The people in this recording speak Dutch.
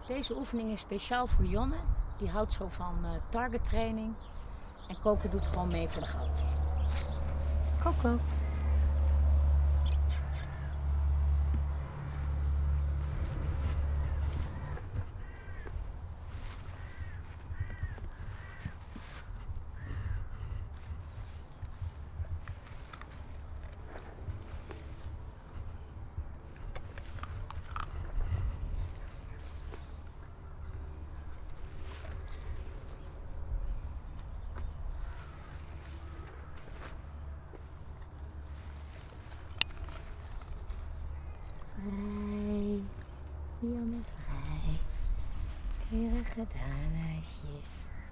Deze oefening is speciaal voor Jonne. Die houdt zo van target training. En Coco doet gewoon mee voor de grap. Coco. Jonne vrij. Keurig gedaan, huisjes.